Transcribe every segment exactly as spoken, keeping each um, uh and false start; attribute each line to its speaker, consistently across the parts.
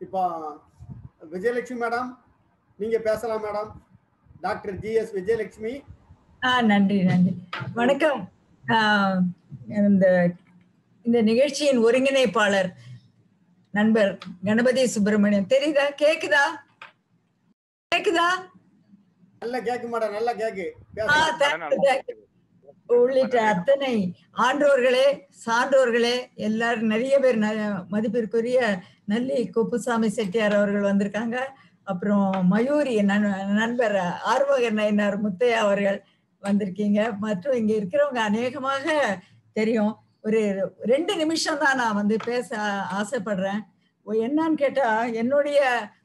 Speaker 1: இப்போ விஜயலட்சுமி மேடம் நீங்க பேசலாம் madam. Doctor G S Vijayalakshmi.
Speaker 2: ஆ நன்றி நன்றி. வணக்கம். இந்த இந்த நிகழ்ச்சியின் ஒருங்கிணைப்பாளர் நண்பர் கணபதி சுப்பிரமணியம். தெரியுதா? கேக்குதா? கேக்குதா?
Speaker 1: நல்ல கேக்கு மேடம், நல்ல கேக்கு.
Speaker 2: உள்ளிட்ட அத்தனை ஆன்றோர்களே, சான்றோர்களே, எல்லாரும் நிறைய பேர் மதிப்பிற்குரிய நல்லி குப்புசாமி செட்டியார் அவர்கள் வந்திருக்காங்க. அப்புறம் மயூரி நண்பர் ஆர்வகர் நயினார் முத்தையா அவர்கள் வந்திருக்கீங்க. மற்றும் இங்க இருக்கிறவங்க அநேகமாக தெரியும். ஒரு ரெண்டு நிமிஷம் தான் நான் வந்து பேச ஆசைப்படுறேன். என்னன்னு கேட்டா, என்னுடைய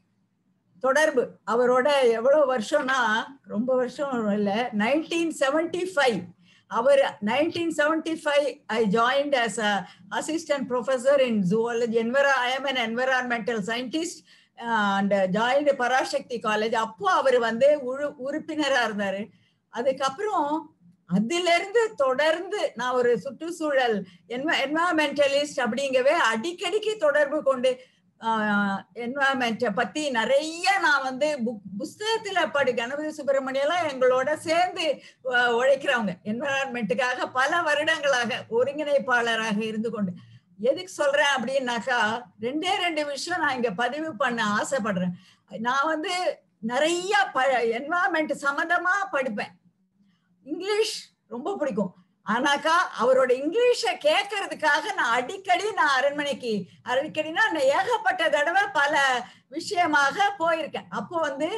Speaker 2: தொடர்பு அவரோட எவ்வளவு வருஷம்னா ரொம்ப வருஷம் இல்லை, நைன்டீன் செவன்டி ஃபைவ். அவர் nineteen seventy five I joined as a assistant professor in zoology. Enviro- I am an environmental scientist and joined Parasakthi college. அப்போ அவர் வந்து உறு உறுப்பினரா இருந்தாரு. அதுக்கப்புறம் அதுல இருந்து தொடர்ந்து நான் ஒரு சுற்றுச்சூழல் என்வா-என்வாமெண்டலிஸ்ட் அப்படிங்கவே அடிக்கடிக்கு தொடர்பு கொண்டு என்வாமெண்ட்டை பத்தி நிறைய நான் வந்து புக் புஸ்தகத்துல படி கணபதி சுப்பிரமணியெல்லாம் எங்களோட சேர்ந்து உழைக்கிறவங்க என்வரான்மெண்ட்டுக்காக பல வருடங்களாக ஒருங்கிணைப்பாளராக இருந்து கொண்டு. எதுக்கு சொல்றேன் அப்படின்னாக்கா, ரெண்டே ரெண்டு விஷயம் நான் இங்க பதிவு பண்ண ஆசைப்படுறேன். நான் வந்து நிறைய ப என்வரான்மெண்ட் சம்மந்தமா படிப்பேன். இங்கிலீஷ் ரொம்ப பிடிக்கும். ஆனாக்கா அவரோட இங்கிலீஷை கேட்கறதுக்காக நான் அடிக்கடி நான் அரண்மனைக்கு அடிக்கடினா ஏகப்பட்ட தடவை பல விஷயமாக போயிருக்கேன். அப்போ வந்து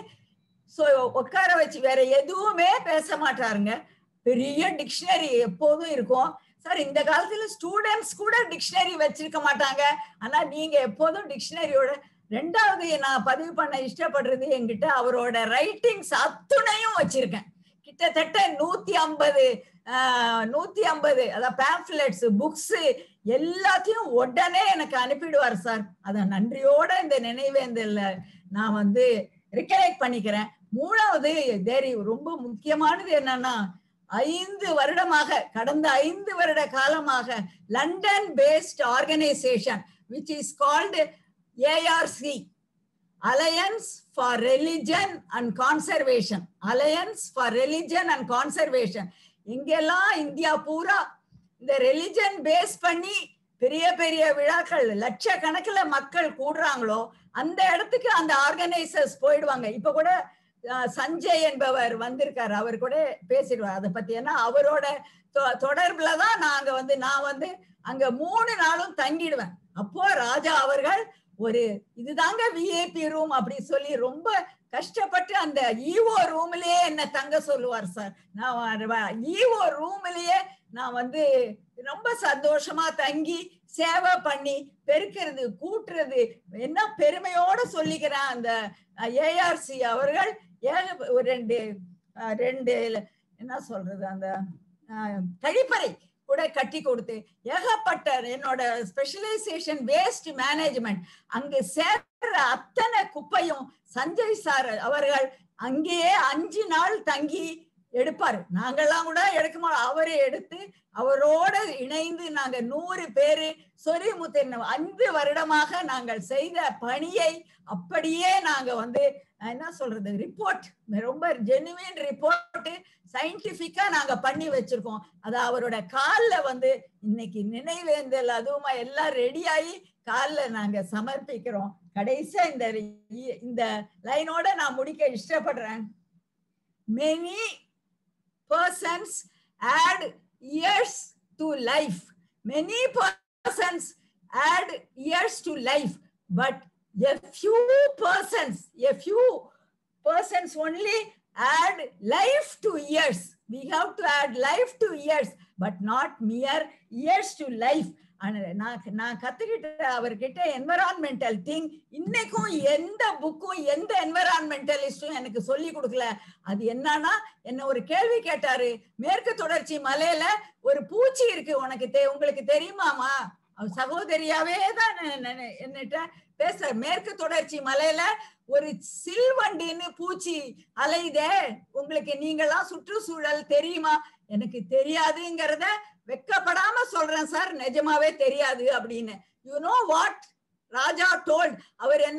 Speaker 2: உட்கார வச்சு வேற எதுவுமே பேச மாட்டாருங்க. பெரிய டிக்ஷனரி எப்போதும் இருக்கும். சார், இந்த காலத்துல ஸ்டூடெண்ட்ஸ் கூட டிக்ஷனரி வச்சிருக்க மாட்டாங்க, ஆனா நீங்க எப்போதும் டிக்ஷனரியோட. ரெண்டாவது நான் பதிவு பண்ண இஷ்டப்படுறது, என்கிட்ட அவரோட ரைட்டிங்ஸ் அத்துணையும் வச்சிருக்கேன். கிட்டத்தட்ட நூத்தி ஐம்பது நூத்தி ஐம்பது அதாவது பேம்ப்ளெட்ஸ், புக்ஸ் எல்லாத்தையும் உடனே எனக்கு அனுப்பிடுவார் சார். அத நன்றியோட இந்த நினைவேந்தல்ல நான் வந்து ரிகலெக்ட் பண்ணிக்கிறேன். மூணாவது தேரி ரொம்ப முக்கியமானது என்னன்னா, ஐந்து வருடமாக கடந்த ஐந்து வருட காலமாக London based organisation which is called A R C, Alliance for Religion and Conservation. Alliance for Religion and Conservation. இங்கெல்லாம் இந்தியா பூரா இந்த ரிலிஜன் பேஸ் பண்ணி பெரிய பெரிய விழாக்கள் லட்சக்கணக்கில் மக்கள் கூடுறாங்களோ அந்த இடத்துக்கு அந்த ஆர்கனைசர்ஸ் போயிடுவாங்க. இப்ப கூட சஞ்சய் என்பவர் வந்திருக்காரு, அவர் கூட பேசிடுவார் அதை பத்தி. ஏன்னா அவரோட தொடர்புலதான் நாங்க வந்து நான் வந்து அங்க மூணு நாளும் தங்கிடுவேன். அப்போ ராஜா அவர்கள் ஒரு இதுதாங்க விஐபி ரூம் அப்படி சொல்லி ரொம்ப கஷ்டப்பட்டு அந்த ஈவோ ரூம்லயே என்ன தங்க சொல்லுவார் சார். நான் ஈவோ ரூம்லயே நான் வந்து ரொம்ப சந்தோஷமா தங்கி சேவை பண்ணி பெருக்கிறது கூட்டுறது என்ன பெருமையோட சொல்லிக்கிறேன். அந்த ஏஆர்சி அவர்கள் ஏக ஒரு ரெண்டு ரெண்டு என்ன சொல்றது அந்த கழிப்பறை கூட கட்டி கொடுத்து ஏகப்பட்ட என்னோட ஸ்பெஷலைசேஷன் வேஸ்ட் மேனேஜ்மெண்ட் அங்கு சேர்ற அத்தனை குப்பையும் சஞ்சய் சார் அவர்கள் அங்கேயே அஞ்சு நாள் தங்கி எடுப்பாரு. நாங்கெல்லாம் கூட எடுக்க மாட்டோம், அவரே எடுத்து அவரோட இணைந்து நாங்க நூறு பேரு சொரிமுத்தின் ஐந்து வருடமாக நாங்கள் செய்த பணியை அப்படியே நாங்க வந்து என்ன சொல்றது ரிப்போர்ட், ரொம்ப ஜெனுவின் ரிப்போர்ட் சயின்டிபிக்கா நாங்க பண்ணி வச்சிருக்கோம். அது அவரோட காலில் வந்து இன்னைக்கு நினைவேந்தல் அதுவுமா எல்லாம் ரெடி ஆகி காலில் நாங்க சமர்ப்பிக்கிறோம். கடைசியா இந்த இந்த லைனோட நான் முடிக்க இஷ்டப்படுறேன். Many persons add years to life. Many persons add years to life, but a few persons, a few persons only add life to years. We have to add life to years, but not mere years to life. நான் நான் கத்துக்கிட்ட அவர்கிட்ட environmental thing இன்னைக்கும் எந்த புக்கும் எந்த என்வரான்மெண்டலிஸ்டும் எனக்கு சொல்லி கொடுக்கல. அது என்னன்னா, என்ன ஒரு கேள்வி கேட்டாரு, மேற்கு தொடர்ச்சி மலையில ஒரு பூச்சி இருக்கு, உனக்கு தெ உங்களுக்கு தெரியுமாமா? சகோதரியாவே தான் என்னட்ட பேச, மேற்கு தொடர்ச்சி மலையில ஒரு சில்வண்டின்னு பூச்சி அலையுதே, உங்களுக்கு நீங்களாம் சுற்றுச்சூழல் தெரியுமா? எனக்கு தெரியாதுங்கிறத வெக்கப்படாம சொல்றேன் சார், நிஜமாவே தெரியாது அப்படின்னு. You know what Raja told, அவர் என்ன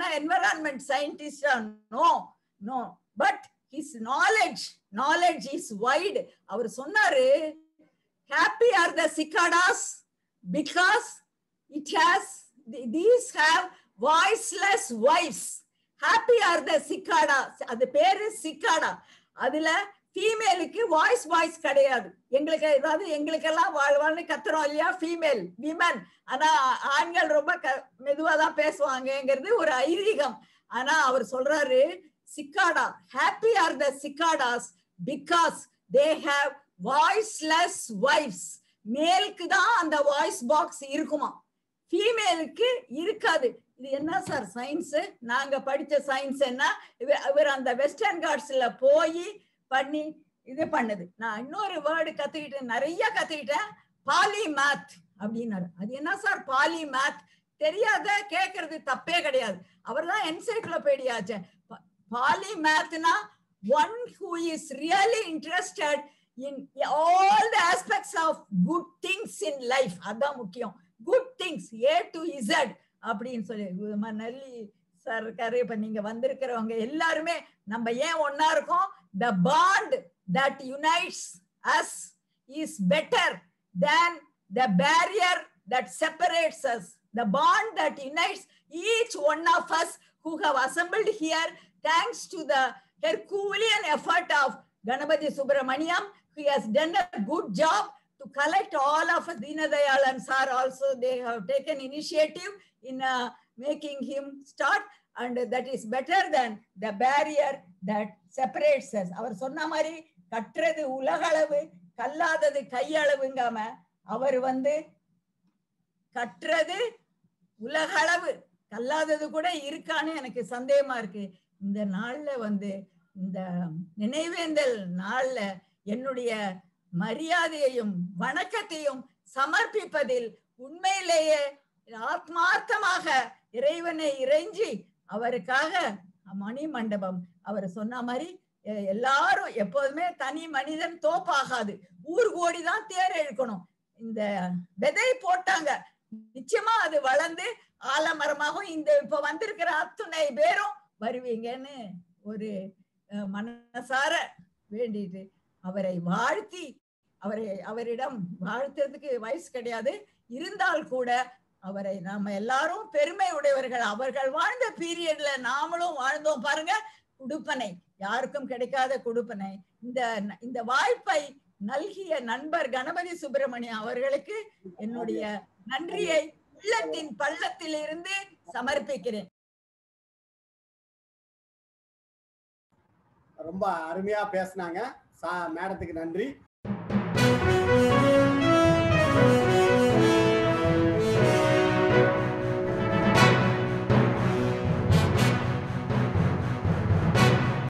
Speaker 2: என்விரான்மெண்ட் சயின்டிஸ்டா? No no. But his knowledge knowledge is wide. அவர் சொன்னாரு, happy are the cicadas because it has these have voiceless wives. happy are the cicadas. அது பேரு சிக்காடா. அதுல ஃபீமேலுக்கு வாய்ஸ் வாய்ஸ் கிடையாது. எங்களுக்கு ஏதாவது எங்களுக்கெல்லாம் வாழ்வான்னு கத்துறோம் இல்லையா, ஃபீமேல் விமன். ஆனா ஆண்கள் ரொம்ப மெதுவா தான் பேசுவாங்கங்கிறது ஒரு ஐதீகம். ஆனா அவர் சொல்றாரு, cicada, happy are the cicadas because they have voiceless wives. மேலுக்கு தான் அந்த வாய்ஸ் பாக்ஸ் இருக்குமா, ஃபீமேலுக்கு இருக்காது. இது என்ன சார் சயின்ஸ்? நாங்க படிச்ச சயின்ஸ் என்ன? இவர் அந்த வெஸ்டர்ன் காட்ஸ்ல போய் பண்ணி இது பண்ணுது. நான் இன்னொரு வேர்டு கத்துக்கிட்டேன், நிறைய கத்துக்கிட்டேன். பாலிமேத் அப்படின்னாரு. அது என்ன சார் பாலிமேத்? தெரியாத கேட்கறது தப்பே கிடையாது. அவர் தான் என்சைக்ளோபீடியாச்சு. பாலிமேத்னா one who is really interested in all the aspects of good things in life. அதான் முக்கியம். good things, A to Z அப்படின்னு சொல்லி நல்லி சார் இருக்காரு. இப்ப நீங்க வந்திருக்கிறவங்க எல்லாருமே நம்ம ஏன் ஒன்னா இருக்கோம்? the bond that unites us is better than the barrier that separates us. the bond that unites each one of us who have assembled here thanks to the Herculean effort of Ganapathy Subramaniam, who has done a good job to collect all of us. Deenadayal and sir also, they have taken initiative in uh, making him start, and that is better than the barrier that separates us. அவர் சொன்ன மாதிரி கற்றது உலகளவு கல்லாதது கையளவுங்காம அவர் வந்து கற்றது உலகளவு கல்லாதது கூட இருக்கான்னு எனக்கு சந்தேகமா இருக்கு. இந்த நாள்ல வந்து இந்த நினைவேந்தல் நாள்ல என்னுடைய மரியாதையையும் வணக்கத்தையும் சமர்ப்பிப்பதில் உண்மையிலேயே ஆத்மார்த்தமாக இறைவனை இறைஞ்சி அவருக்காக மணி மண்டபம் அவர் சொன்ன மாதிரி எல்லாரும் எப்போதுமே தனி மனிதன் தோப்பாகாது, ஊர் கோடிதான் தேர் இழுக்கணும். இந்த விதை போட்டாங்க, நிச்சயமா அது வளர்ந்து ஆலமரமாகவும் இந்த இப்ப வந்திருக்கிற அத்துணை பேரும் வருவீங்கன்னு ஒரு மனசார வேண்டிட்டு அவரை வாழ்த்தி, அவரை அவரிடம் வாழ்த்துறதுக்கு வயசு கிடையாது, இருந்தால் கூட அவரை நாம எல்லாரும் பெருமை உடையவர்கள். அவர்கள் வாழ்ந்த பீரியட்ல நாமளும் வாழ்ந்தோம் பாருங்க. குடுப்பனை, யாருக்கும் கிடைக்காத குடுப்பனை. இந்த இந்த வாய்ப்பை நல்கிய நண்பர் கணபதி சுப்பிரமணியம் அவர்களுக்கு என்னுடைய நன்றியை உள்ளத்தின் பள்ளத்தில் இருந்து சமர்ப்பிக்கிறேன்.
Speaker 1: ரொம்ப அருமையா பேசினாங்க மேடத்துக்கு நன்றி.